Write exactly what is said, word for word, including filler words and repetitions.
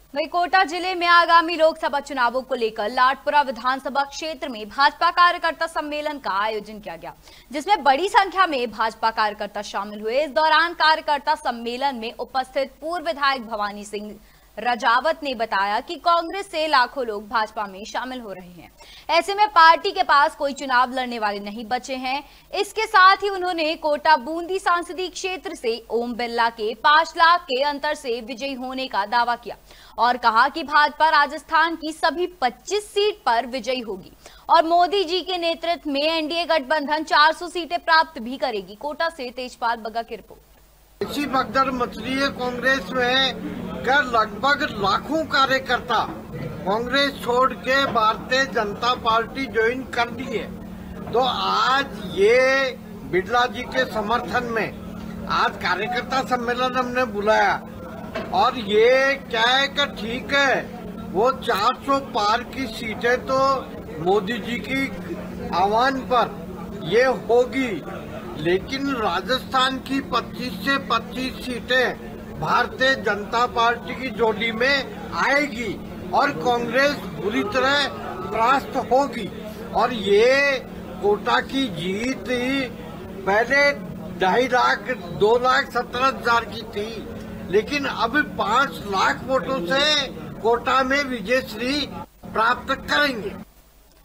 वहीं कोटा जिले में आगामी लोकसभा चुनावों को लेकर लाडपुरा विधानसभा क्षेत्र में भाजपा कार्यकर्ता सम्मेलन का आयोजन किया गया, जिसमें बड़ी संख्या में भाजपा कार्यकर्ता शामिल हुए। इस दौरान कार्यकर्ता सम्मेलन में उपस्थित पूर्व विधायक भवानी सिंह रजावत ने बताया कि कांग्रेस से लाखों लोग भाजपा में शामिल हो रहे हैं। ऐसे में पार्टी के पास कोई चुनाव लड़ने वाले नहीं बचे हैं। इसके साथ ही उन्होंने कोटा बूंदी संसदीय क्षेत्र से ओम बिरला के पांच लाख के अंतर से विजयी होने का दावा किया और कहा कि भाजपा राजस्थान की सभी पच्चीस सीट पर विजयी होगी और मोदी जी के नेतृत्व में एनडीए गठबंधन चार सौ सीटें प्राप्त भी करेगी। कोटा से तेजपाल बग्गा की रिपोर्ट। इसी भगदड़ मच रही है कांग्रेस में कर लगभग लाखों कार्यकर्ता कांग्रेस छोड़ के भारतीय जनता पार्टी ज्वाइन कर दी है। तो आज ये बिरला जी के समर्थन में आज कार्यकर्ता सम्मेलन हमने बुलाया और ये क्या है कि ठीक है वो चार सौ पार की सीटें तो मोदी जी की आह्वान पर ये होगी, लेकिन राजस्थान की पच्चीस से पच्चीस सीटें भारतीय जनता पार्टी की जोड़ी में आएगी और कांग्रेस बुरी तरह परास्त होगी। और ये कोटा की जीत ही पहले ढाई लाख दो लाख सत्रह हजार की थी, लेकिन अब पांच लाख वोटों से कोटा में विजयश्री प्राप्त करेंगे।